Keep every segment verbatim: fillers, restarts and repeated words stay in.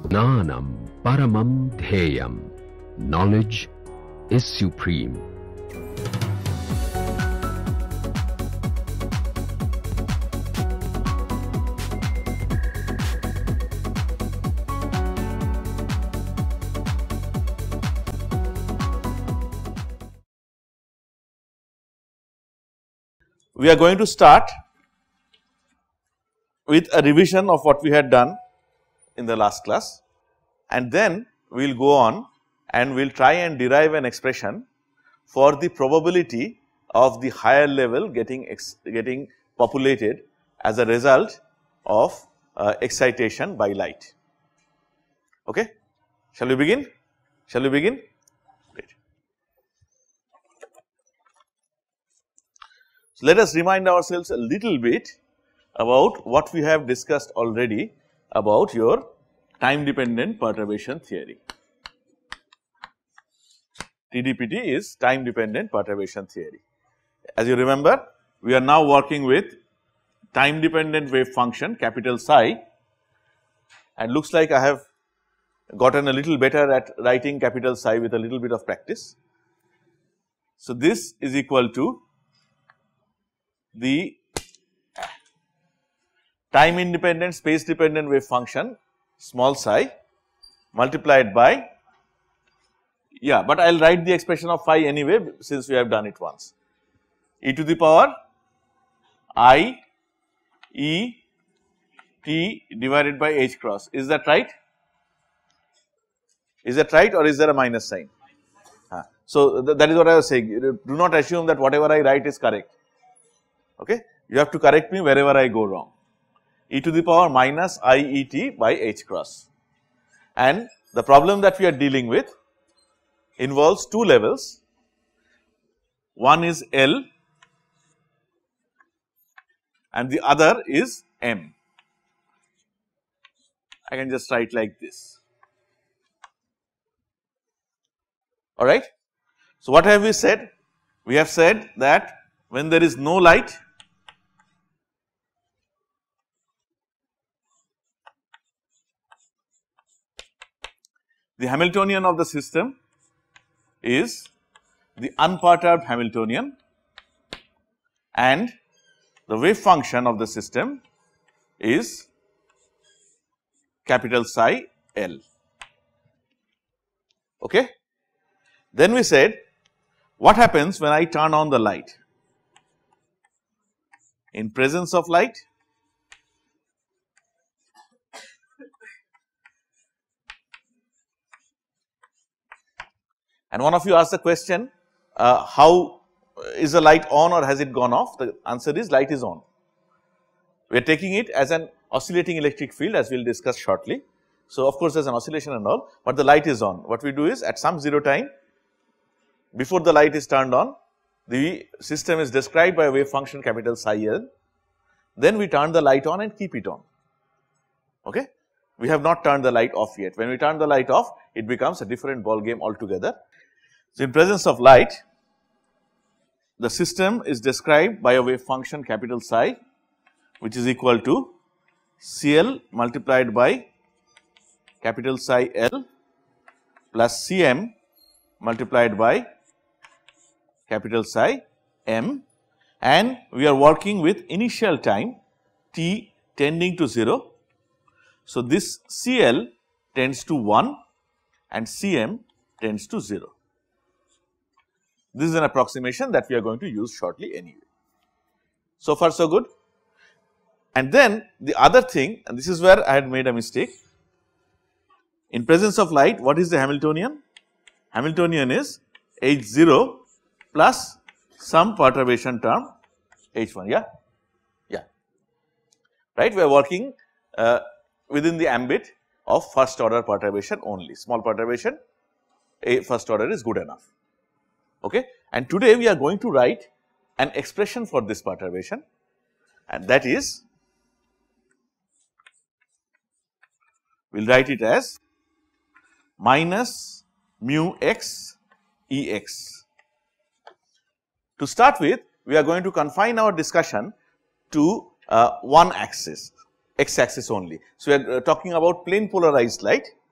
Jnanam paramam dheyam. Knowledge is supreme. We are going to start with a revision of what we had done in the last class, and then we will go on and we will try and derive an expression for the probability of the higher level getting ex getting populated as a result of uh, excitation by light. Okay? Shall we begin? Shall we begin? Great. So, let us remind ourselves a little bit about what we have discussed already about your time dependent perturbation theory. T D P T is time dependent perturbation theory. As you remember, we are now working with time dependent wave function capital psi, and looks like I have gotten a little better at writing capital psi with a little bit of practice. So, this is equal to the time independent space dependent wave function small psi multiplied by, yeah, but I will write the expression of phi anyway since we have done it once, e to the power I e t divided by h cross. Is that right? Is that right, or is there a minus sign? Huh. So, th that is what I was saying. Do not assume that whatever I write is correct. Okay? You have to correct me wherever I go wrong. E to the power minus I e t by h cross, and the problem that we are dealing with involves two levels. One is L and the other is M. I can just write like this. Alright. So, what have we said? We have said that when there is no light, the Hamiltonian of the system is the unperturbed Hamiltonian, and the wave function of the system is capital psi L. Okay? Then we said, what happens when I turn on the light? In presence of light, and one of you asked the question, uh, how is the light on or has it gone off? The answer is light is on. We are taking it as an oscillating electric field, as we will discuss shortly. So, of course, there is an oscillation and all, but the light is on. What we do is at some zero time, before the light is turned on, the system is described by a wave function capital psi L. Then we turn the light on and keep it on. Okay? We have not turned the light off yet. When we turn the light off, it becomes a different ball game altogether. So, in presence of light, the system is described by a wave function capital psi, which is equal to C L multiplied by capital psi L plus C M multiplied by capital psi M, and we are working with initial time t tending to zero. So, this C L tends to one and C M tends to zero. This is an approximation that we are going to use shortly anyway. So far so good. And then the other thing, and this is where I had made a mistake. In presence of light, what is the Hamiltonian? Hamiltonian is H zero plus some perturbation term H one, yeah? Yeah, right. We are working uh, within the ambit of first order perturbation only, small perturbation, a first order is good enough. Okay. And today we are going to write an expression for this perturbation, and that is, we will write it as minus mu x E x. To start with, we are going to confine our discussion to uh, one axis, x axis only. So, we are uh, talking about plane polarized light.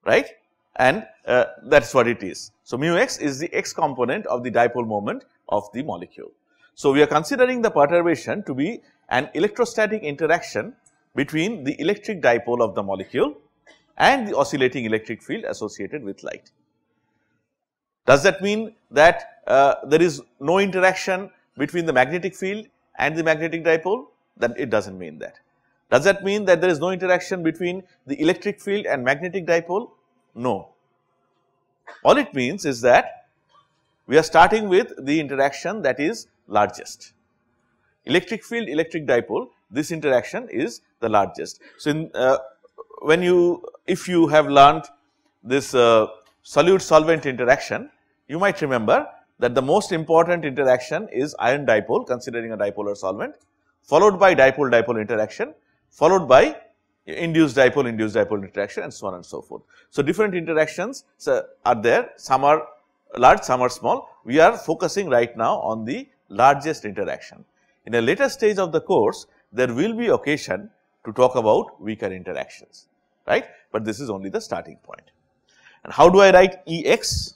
right, and uh, that is what it is. So, mu x is the x component of the dipole moment of the molecule. So, we are considering the perturbation to be an electrostatic interaction between the electric dipole of the molecule and the oscillating electric field associated with light. Does that mean that uh, there is no interaction between the magnetic field and the magnetic dipole? Then it does not mean that. Does that mean that there is no interaction between the electric field and magnetic dipole? No. All it means is that we are starting with the interaction that is largest. Electric field, electric dipole, this interaction is the largest. So, in, uh, when you, if you have learned this uh, solute solvent interaction, you might remember that the most important interaction is ion dipole, considering a dipolar solvent, followed by dipole dipole interaction, followed by induced dipole induced dipole interaction, and so on and so forth. So, different interactions so, are there, some are large, some are small. We are focusing right now on the largest interaction. In a later stage of the course, there will be occasion to talk about weaker interactions, right, but this is only the starting point. And how do I write E x?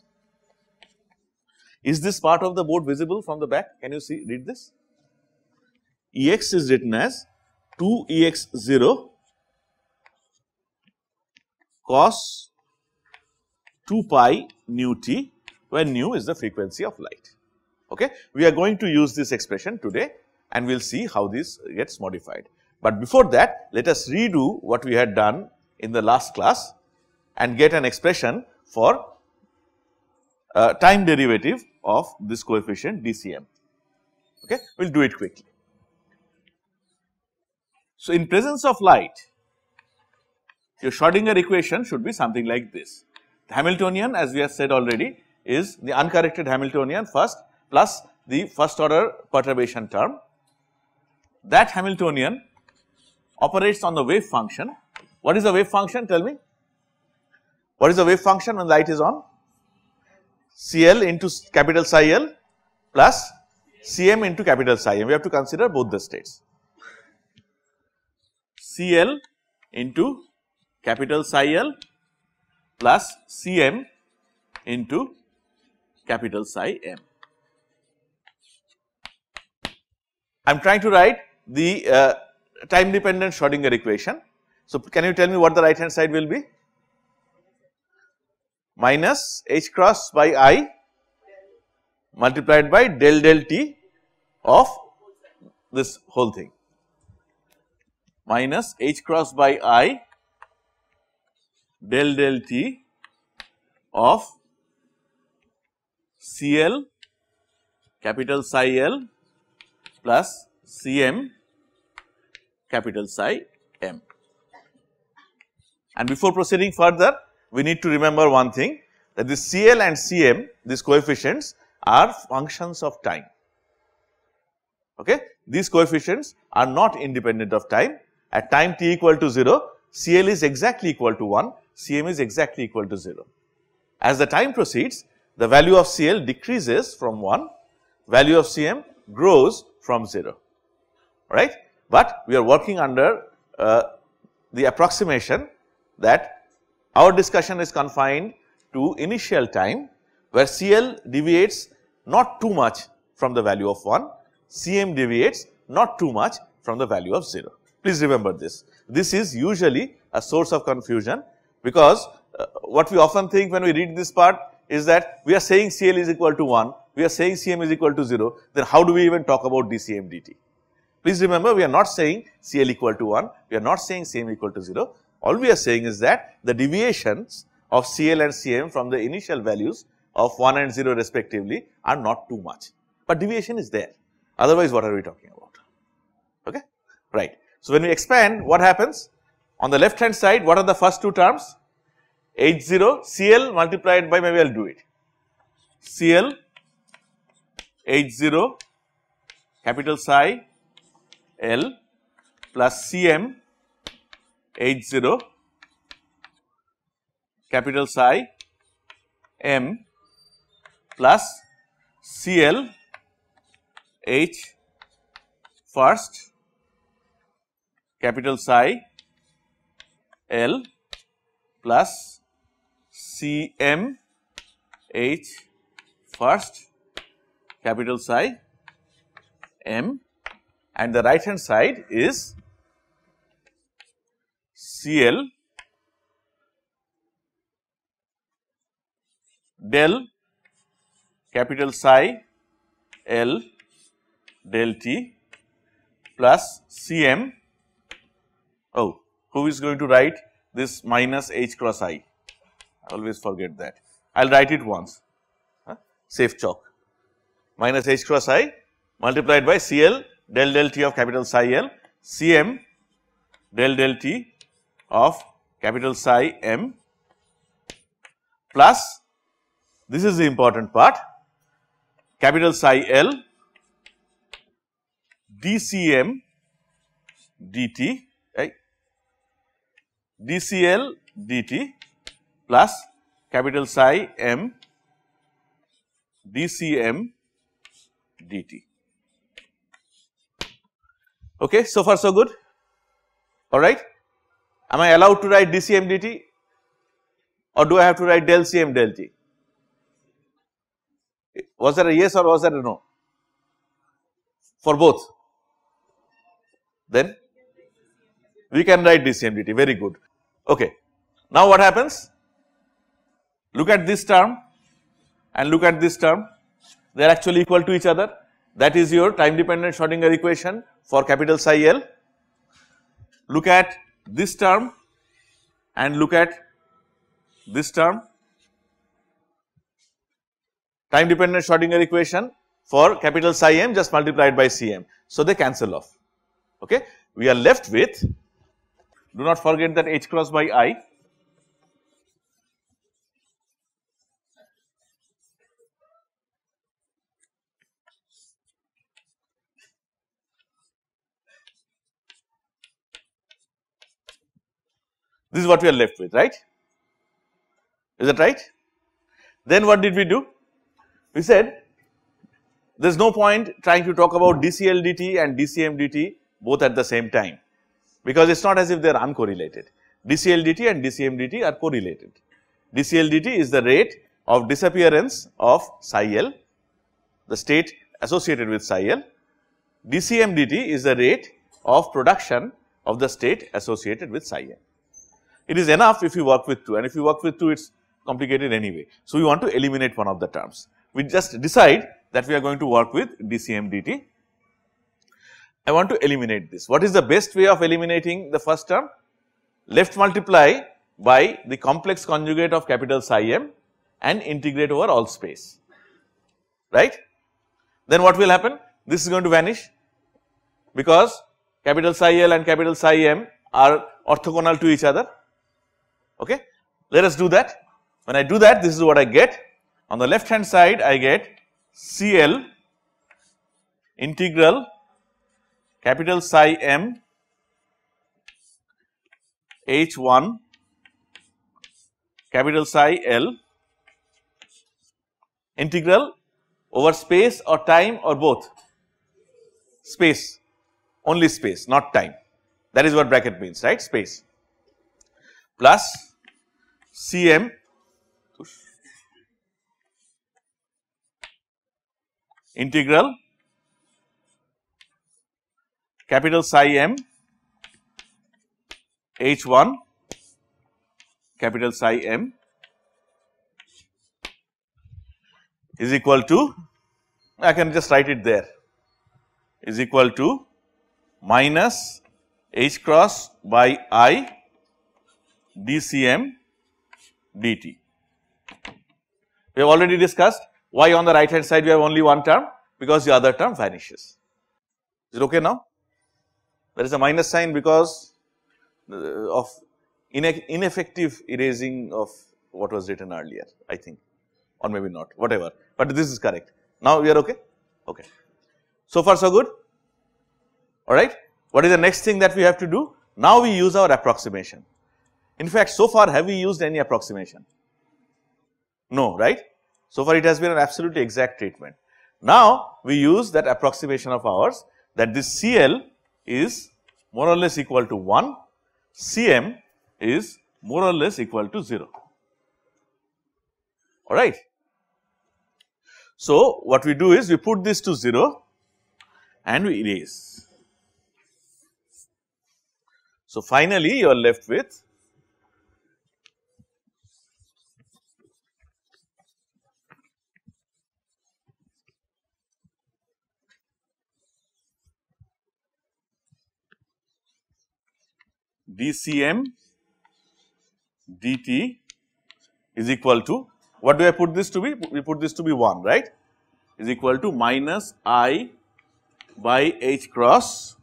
Is this part of the board visible from the back? Can you see, read this? E x is written as two E x zero cos two pi nu t, where nu is the frequency of light. Okay. We are going to use this expression today and we will see how this gets modified. But before that, let us redo what we had done in the last class and get an expression for uh, time derivative of this coefficient d C m. Okay. We will do it quickly. So, in presence of light, your Schrodinger equation should be something like this. The Hamiltonian, as we have said already, is the uncorrected Hamiltonian first plus the first order perturbation term. That Hamiltonian operates on the wave function. What is the wave function? Tell me. What is the wave function when light is on? C L into capital psi L plus C M into capital psi M. We have to consider both the states. C L into capital psi L plus C M into capital psi M. I am trying to write the uh, time dependent Schrodinger equation. So, can you tell me what the right hand side will be? Minus h cross by I multiplied by del del t of this whole thing, minus h cross by I del del t of C L capital psi L plus C M capital psi M. And before proceeding further, we need to remember one thing, that this C L and C M, these coefficients are functions of time. Okay? These coefficients are not independent of time. At time t equal to zero, C L is exactly equal to one, C M is exactly equal to zero. As the time proceeds, the value of C L decreases from one, value of C M grows from zero, right. But we are working under uh, the approximation that our discussion is confined to initial time, where C L deviates not too much from the value of one, C M deviates not too much from the value of zero. Please remember this. This is usually a source of confusion, because uh, what we often think when we read this part is that we are saying C L is equal to one, we are saying C M is equal to zero, then how do we even talk about d C M dt? Please remember, we are not saying C L equal to one, we are not saying C M equal to zero. All we are saying is that the deviations of C L and C M from the initial values of one and zero respectively are not too much, but deviation is there. Otherwise, what are we talking about? Okay, right. So, when we expand, what happens? On the left hand side, what are the first two terms? H zero C L multiplied by, maybe I will do it, C L H zero capital psi L plus C M H zero capital psi M plus C L H first capital psi L plus C M H first, capital psi M, and the right hand side is C L del capital psi L del T plus C M. Oh, who is going to write this minus H cross I? I always forget that. I will write it once, huh? Safe chalk. Minus H cross I multiplied by C L del del T of capital psi L, C M del del T of capital psi M, plus, this is the important part, capital psi L d C M dt, right, d C L dt plus capital psi M d C M dt. Okay, so far so good, alright. Am I allowed to write d C M dt, or do I have to write del C M del T? Was there a yes or was there a no? For both? Then we can write d C M dt, very good. Okay. Now what happens? Look at this term and look at this term, they are actually equal to each other. That is your time dependent Schrodinger equation for capital psi L. Look at this term and look at this term, time dependent Schrodinger equation for capital psi M just multiplied by C M. So they cancel off. Okay. We are left with, do not forget that H cross by I. This is what we are left with, right? Is that right? Then what did we do? We said there is no point trying to talk about d C L dt and d C M dt both at the same time, because it is not as if they are uncorrelated. d C L dt and d C M dt are correlated. d C L dt is the rate of disappearance of psi L, the state associated with psi L. d C M dt is the rate of production of the state associated with psi M. It is enough if you work with two, and if you work with two, it is complicated anyway. So, we want to eliminate one of the terms. We just decide that we are going to work with d C M dt. I want to eliminate this. What is the best way of eliminating the first term? Left multiply by the complex conjugate of capital psi M and integrate over all space, right. Then what will happen? This is going to vanish, because capital psi L and capital psi M are orthogonal to each other. Okay. Let us do that. When I do that, this is what I get. On the left hand side, I get C L integral capital psi M H one capital psi L integral over space or time or both? Space, only space, not time. That is what bracket means, right? Space plus C M integral capital psi M H one capital psi M is equal to, I can just write it there, is equal to minus H cross by I d C M dt. We have already discussed why on the right hand side we have only one term, because the other term vanishes. Is it okay now? There is a minus sign because of ineffective erasing of what was written earlier, I think, or maybe not, whatever, but this is correct. Now we are okay? Okay. So far so good? Alright. What is the next thing that we have to do? Now we use our approximation. In fact, so far have we used any approximation? No, right? So far it has been an absolutely exact treatment. Now we use that approximation of ours, that this C L is more or less equal to one, C M is more or less equal to zero. alright. So, what we do is we put this to zero and we erase. So, finally, you are left with dCm dt is equal to, what do I put this to be? We put this to be one, right, is equal to minus I by h cross.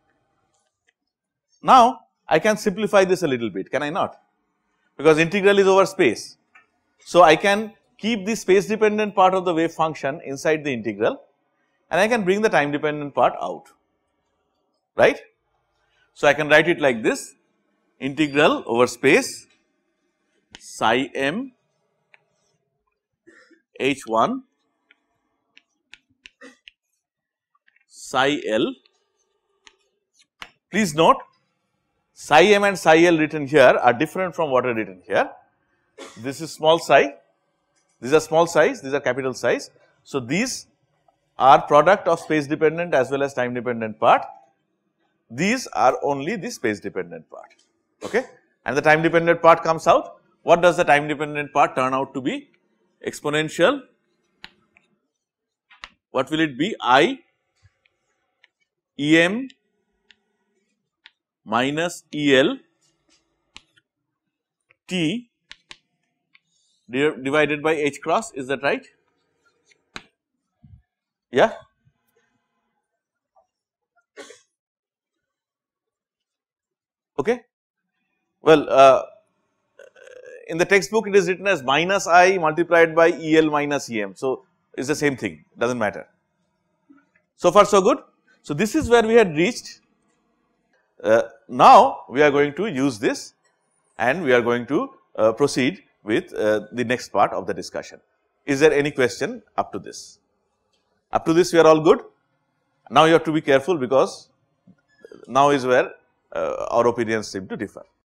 Now, I can simplify this a little bit, can I not? Because integral is over space. So, I can keep the space dependent part of the wave function inside the integral and I can bring the time dependent part out, right. So, I can write it like this, integral over space psi m h one psi l. Please note, psi m and psi l written here are different from what are written here. This is small psi, these are small size, these are capital size. So, these are product of space dependent as well as time dependent part. These are only the space dependent part, okay, and the time dependent part comes out. What does the time dependent part turn out to be? Exponential, what will it be? I Em minus El T divided by h cross, is that right? Yeah. Okay. Well, uh, in the textbook it is written as minus I multiplied by E L minus E M. So, it is the same thing, does not matter. So far so good. So, this is where we had reached. Uh, now, we are going to use this and we are going to uh, proceed with uh, the next part of the discussion. Is there any question up to this? Up to this we are all good. Now, you have to be careful because now is where uh, our opinions seem to differ.